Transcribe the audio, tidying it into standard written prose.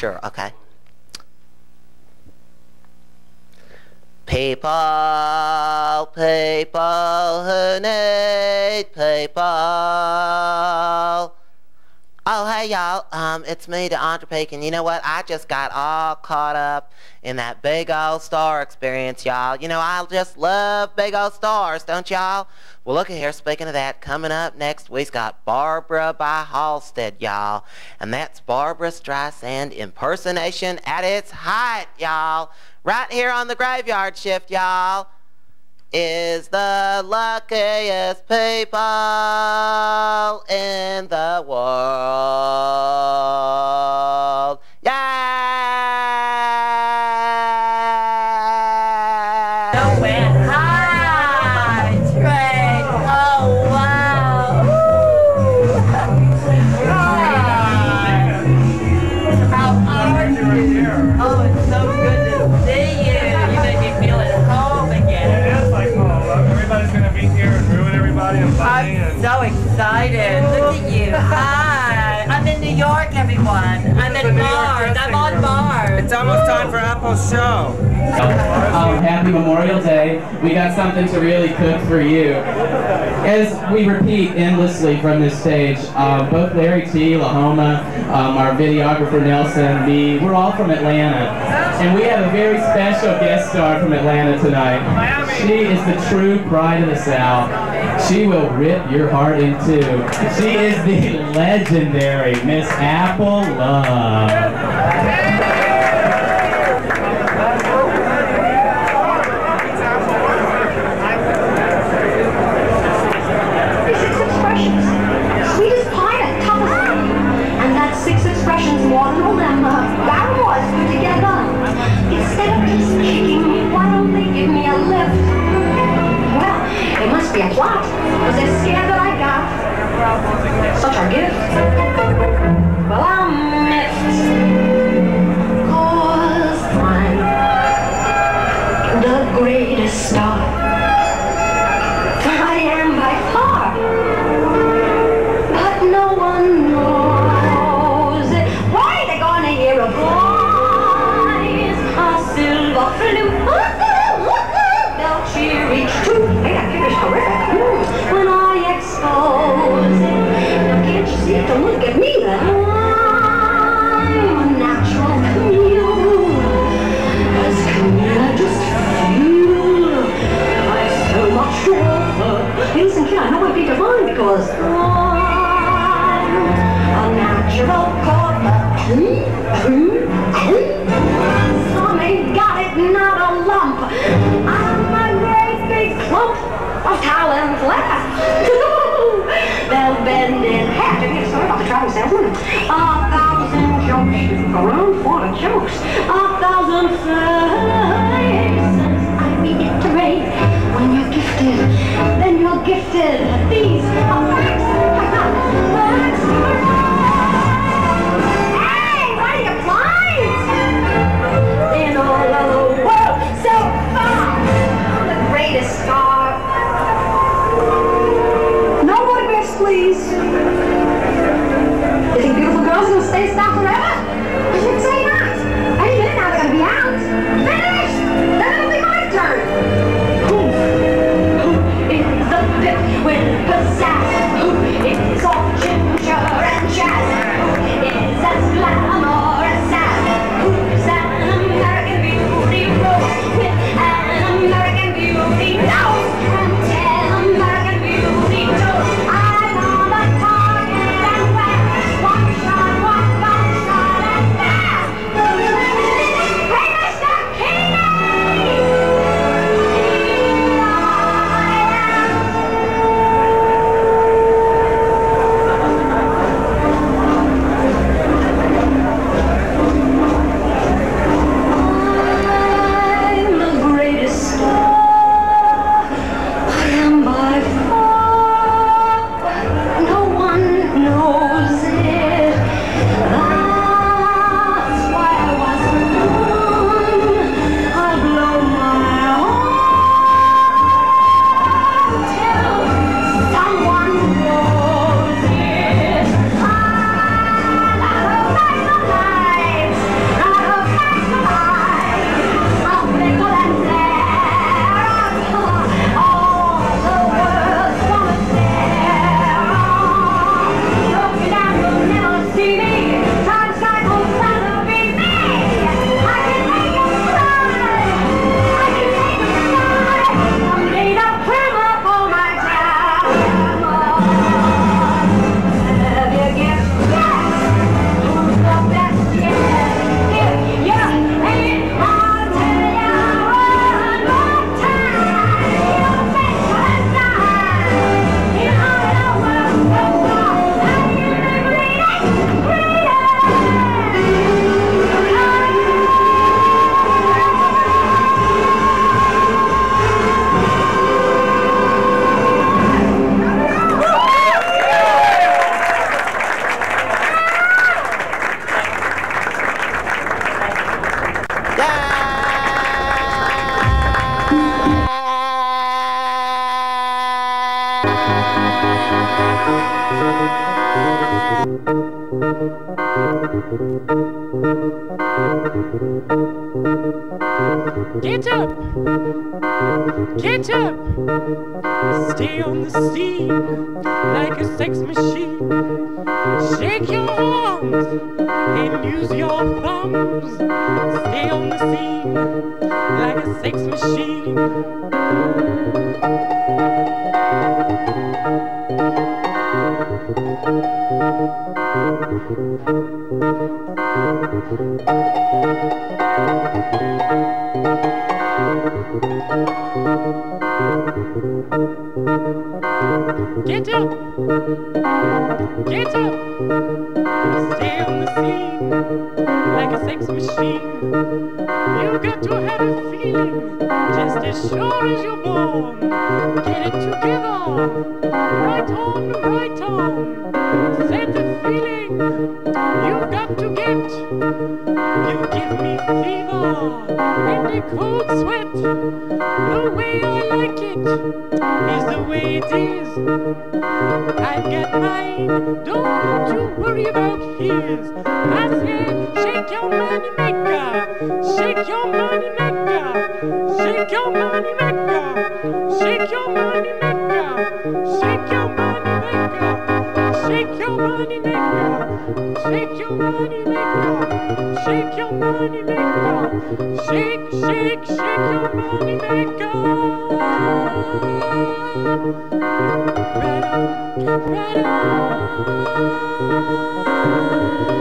sure, okay. People who need people. Oh, hey, y'all. It's me, DeAundra, and you know what? I just got all caught up in that big old star experience, y'all. You know, I just love big old stars, don't y'all? Well, look at here. Speaking of that, coming up next, we've got Barbara by Halstead, y'all. And that's Barbara Streisand impersonation at its height, y'all. Right here on the Graveyard Shift, y'all, is the luckiest people in the world. Yeah! No way. Hi, Trey. Oh, wow. Hi. How are you? Oh, it's so good to see you. You make me feel at home again. It is like home. Everybody's going to be here and ruin everybody and funny. I'm so excited. Look at you. Hi. I'm in New York, everyone. I'm at Mars. I'm on Mars. It's almost time for Apple's show. Happy Memorial Day. We got something to really cook for you. As we repeat endlessly from this stage, both Larry T, Lahoma, our videographer Nelson, me, we're all from Atlanta. And we have a very special guest star from Atlanta tonight. She is the true pride of the South. She will rip your heart in two. She is the legendary Miss Apple Love. Be a plot, because they're scared that I got such a gift. Well, I'm miffed, 'cause I'm the greatest star. I am by far, but no one knows it. Why they gonna hear a voice, a silver flute? They'll cheer each tooth. When I expose it, now can't you see? Don't look at me then. I'm a natural chameleon. As chameleon, I just feel I've so much to offer. Listen, kid, I know I'd be divine because I'm a natural corner. Some ain't got it, not a lump. I'm a great big clump of talent left. They'll bend in half to get started off the Get up! Get up! Stay on the scene like a sex machine. Shake your arms and use your thumbs. Stay on the scene like a sex machine. Get up! Get up! Stay on the scene like a sex machine. You got to have a feeling just as sure as you're born. Get it together! Right on, right on! Set the feeling you've got to get. You give me fever and a cold sweat. The way I like it is the way it is. I've got mine, don't you worry about his. I said, shake your money maker, shake your money maker, shake your money maker, shake your money maker, shake your money maker, shake your money maker, shake your money maker, shake your money maker, shake, shake, shake your money maker. Right on, right on.